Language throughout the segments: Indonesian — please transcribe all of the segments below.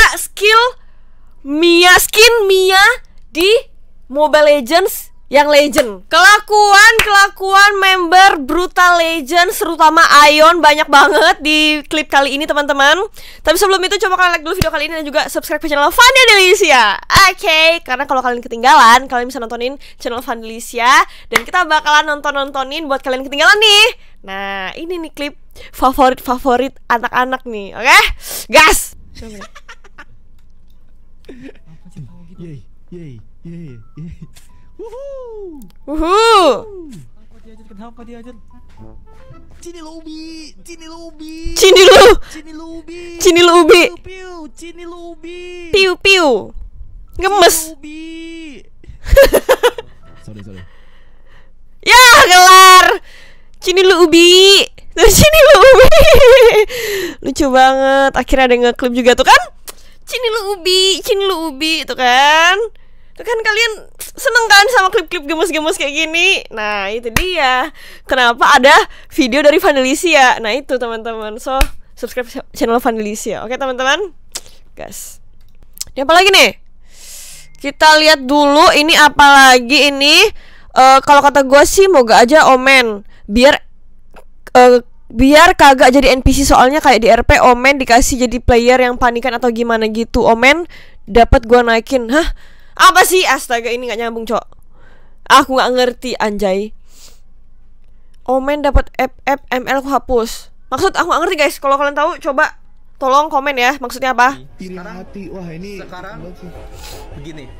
kayak skin Mia di Mobile Legends yang legend. Kelakuan member Brutal Legends, terutama Ion, banyak banget di klip kali ini teman-teman. Tapi sebelum itu coba kalian like dulu video kali ini dan juga subscribe ke channel Fania Delicia. Oke, karena kalau kalian ketinggalan, kalian bisa nontonin channel Fania Delicia dan kita bakalan nontonin buat kalian ketinggalan nih. Nah, ini nih klip favorit anak-anak nih. Oke? Gas. Kenapa diajar? Cini lu ubi. Piu. Gemes. Sorry. Ya, kelar. Cini lu ubi. Lucu banget. Akhirnya ada ngeklip juga tuh kan? Cini lu ubi itu kan. Itu kan kalian seneng kan sama klip-klip gemes-gemes kayak gini. Nah, itu dia kenapa ada video dari Fania Delicia. Nah, itu teman-teman. So, subscribe channel Fania Delicia. Oke, teman-teman. Guys. Ini apa lagi nih? Kita lihat dulu ini apa lagi ini. Kalau kata gue sih moga aja Omen biar kagak jadi NPC, soalnya kayak di RP Omen dikasih jadi player yang panikan atau gimana gitu. Omen dapat gua naikin. Hah? Apa sih? Astaga, ini nggak nyambung, Cok. Aku nggak ngerti, anjay. Omen dapat FFML aku hapus. Maksud aku nggak ngerti, guys. Kalau kalian tahu coba tolong komen ya. Maksudnya apa? Hati. Wah, ini sekarang begini.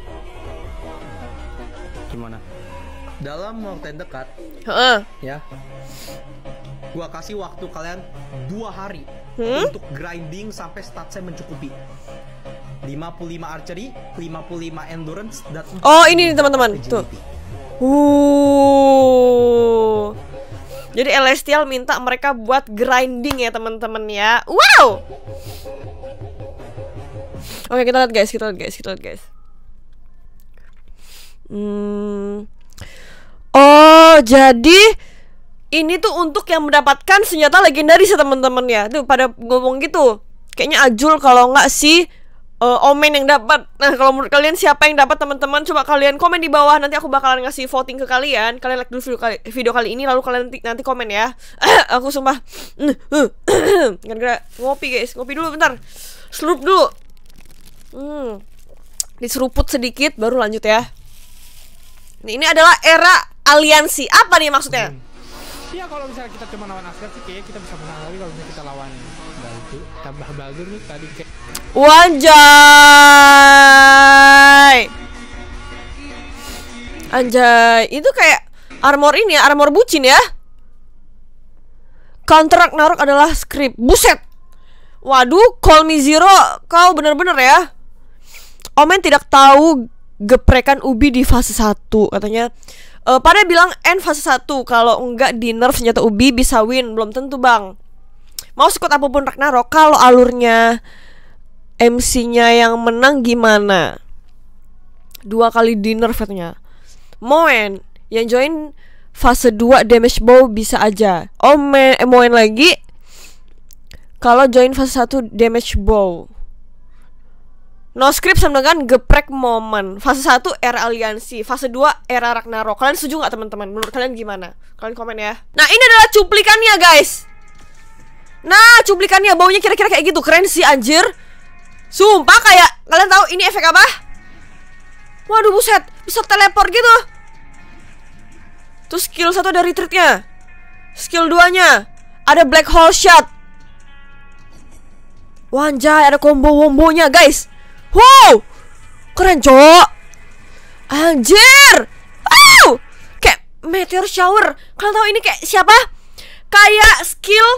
Gimana? Dalam waktu yang dekat, ya, gua kasih waktu kalian 2 hari untuk grinding sampai stat saya mencukupi 55 archery, 55 endurance, dan ini nih teman-teman tuh. Jadi Celestial minta mereka buat grinding ya teman-teman ya. Wow. Oke, kita lihat guys. Oh, jadi ini tuh untuk yang mendapatkan senjata legendaris ya teman-teman ya. Tuh pada ngomong gitu. Kayaknya Ajul kalau nggak sih Omen yang dapat. Nah, kalau menurut kalian siapa yang dapat teman-teman? Coba kalian komen di bawah. Nanti aku bakalan ngasih voting ke kalian. Kalian like dulu video kali ini, lalu kalian nanti komen ya. Aku sumpah gara-gara ngopi guys. Ngopi dulu bentar. Serup dulu. Diseruput sedikit baru lanjut ya. Ini adalah era aliansi. Apa nih maksudnya? Iya, kalau misalnya kita cuma lawan Asgard sih kayaknya kita bisa menang lagi. Kalau misalnya kita lawan Baldur, tambah Baldur nih tadi kayak Anjay, itu kayak armor ini ya, armor bucin ya. Counter Ragnarok adalah script. Buset. Waduh, Call Me Zero, kau bener-bener ya. Omen tidak tahu geprekan Ubi di fase 1 katanya. Pada bilang end fase 1. Kalau enggak di nerf senjata Ubi bisa win. Belum tentu bang. Mau sekuat apapun Ragnarok, kalau alurnya MC-nya yang menang gimana? 2 kali di nerf katanya. Moen yang join fase 2 damage bow bisa aja. Moen lagi kalau join fase 1 damage bow. No script sama dengan geprek momen. Fase 1 era aliansi, fase 2 era Ragnarok. Kalian setuju nggak teman-teman? Menurut kalian gimana? Kalian komen ya. Nah, ini adalah cuplikannya guys. Nah, cuplikannya baunya kira-kira kayak gitu. Keren sih anjir. Sumpah kayak, kalian tahu ini efek apa? Waduh buset, bisa teleport gitu. Terus skill 1 ada retreatnya. Skill 2-nya ada black hole shot. Wanjay, ada combo-wombonya guys. Wow, keren cok. Anjir. Kayak meteor shower. Kalian tahu ini kayak siapa? Kayak skin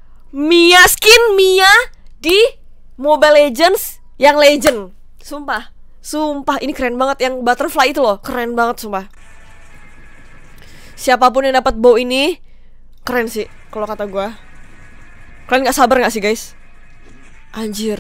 Mia di Mobile Legends yang legend. Sumpah ini keren banget. Yang butterfly itu loh, keren banget sumpah. Siapapun yang dapat bow ini keren sih kalau kata gue. Kalian gak sabar gak sih guys? Anjir.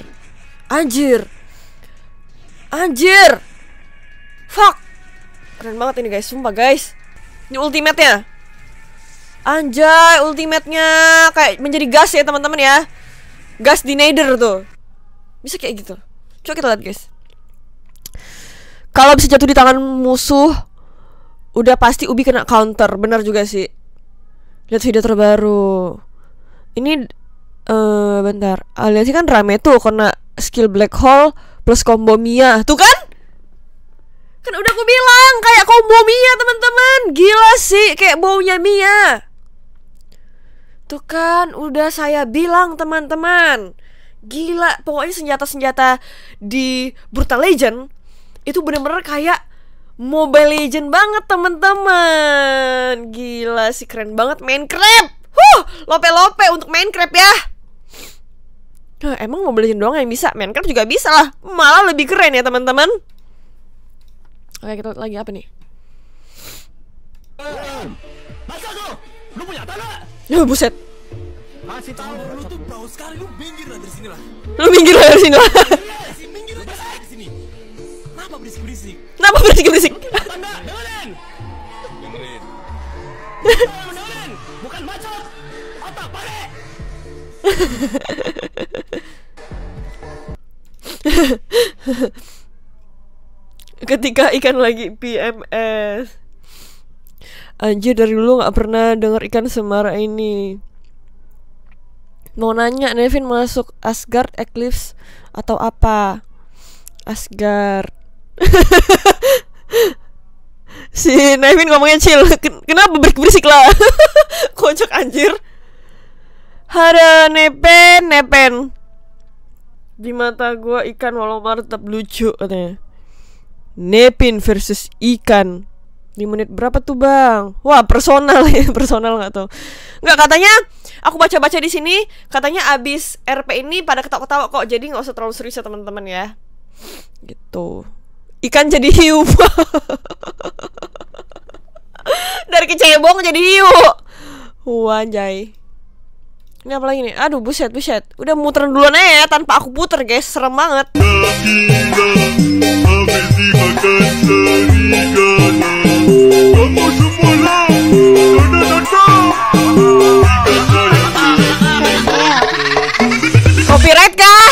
Fuck. Keren banget ini guys, sumpah guys. Ini ultimate-nya. Anjay, ultimate-nya kayak menjadi gas ya teman-teman ya. Gas di Nether tuh. Bisa kayak gitu. Coba kita lihat guys. Kalau bisa jatuh di tangan musuh, udah pasti Ubi kena counter. Benar juga sih. Lihat video terbaru. Ini bentar. Aliansi kan rame tuh kena skill black hole plus combo Mia. Tuh kan? Kan udah aku bilang kayak combo Mia teman-teman. Gila sih kayak baunya Mia. Tuh kan udah saya bilang teman-teman. Gila, pokoknya senjata-senjata di Brutal Legend itu bener-bener kayak Mobile Legend banget teman-teman. Gila sih keren banget Minecraft. Lope-lope untuk Minecraft ya. Emang Mobile Legend doang yang bisa? Minecraft juga bisa lah. Malah lebih keren ya teman-teman. Oke kita lihat lagi apa nih? Lu punya tanah? Buset. Kasih tahu lu tuh bau sekali, lu minggir lah dari sini lah. Lu minggir lah dari sini lah. Minggir lah dari sini. Kenapa berisik-berisik? Kenapa berisik-berisik? Tanda, dengerin. Dengerin. Bukan bacot. Otak pare. Ketika ikan lagi PMS. Anjir dari dulu gak pernah denger ikan semarah ini. Mau nanya Nevin masuk Asgard Eclipse atau apa? Asgard. Si Nevin ngomongnya chill. Kenapa berisik lah? Kocak anjir. Ada nepen. Di mata gua ikan walau marah tetap lucu katanya. Nepin versus ikan. Di menit berapa tuh bang? Wah personal ya, personal nggak tahu. Nggak, katanya aku baca-baca di sini katanya abis RP ini pada ketawa-ketawa kok, jadi nggak usah terlalu serius ya teman-teman ya. Gitu. Ikan jadi hiu. Dari kecebong jadi hiu. Wanjay. Ini apa lagi nih? Aduh buset. Udah muter duluan aja ya, tanpa aku puter guys. Serem banget. Copyright kah?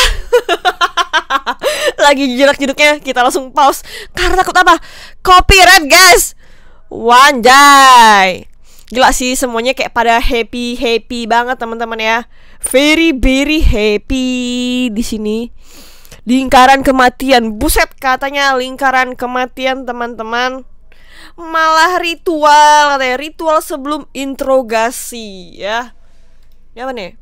Lagi jedak-jeduknya, kita langsung pause karena takut apa? Copyright guys. Wanjay. Gila sih semuanya kayak pada happy banget teman-teman ya. Very happy di sini. Lingkaran kematian. Buset katanya lingkaran kematian teman-teman. Malah ritual katanya, ritual sebelum interogasi ya. Ini apa nih?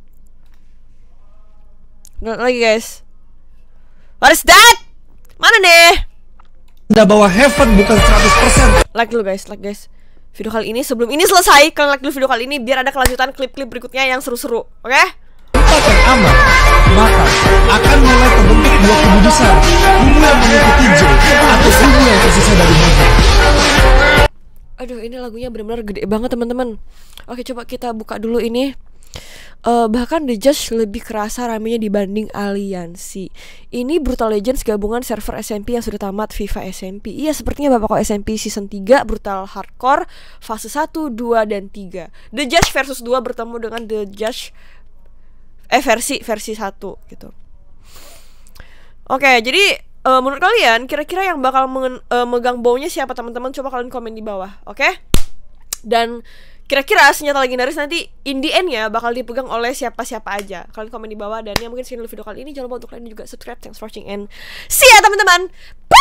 Lihat lagi guys. What is that? Mana deh? Anda bawa heaven bukan 100%. Like dulu guys, video kali ini sebelum ini selesai, kalian like dulu video kali ini biar ada kelanjutan klip-klip berikutnya yang seru-seru, oke? Tempat yang aman, maka akan mulai terbentuk dua kubu besar. Kubu yang mengikuti J atau kubu yang tersisa dari Mega. Aduh, ini lagunya benar-benar gede banget teman-teman. Oke, coba kita buka dulu ini. Bahkan The Judge lebih kerasa ramenya dibanding Aliansi. Ini Brutal Legends gabungan server SMP yang sudah tamat FIFA SMP. Iya, sepertinya Bapak kok SMP Season 3 Brutal Hardcore fase 1, 2, dan 3. The Judge versus 2 bertemu dengan The Judge versi 1 gitu. Oke, jadi menurut kalian kira-kira yang bakal megang baunya siapa teman-teman? Coba kalian komen di bawah, oke? Dan kira-kira senjata legendaris nanti in the end ya bakal dipegang oleh siapa-siapa aja. Kalian komen di bawah, dan yang mungkin sekian dulu video kali ini. Jangan lupa untuk kalian juga subscribe. Thanks for watching and see ya teman-teman. Bye.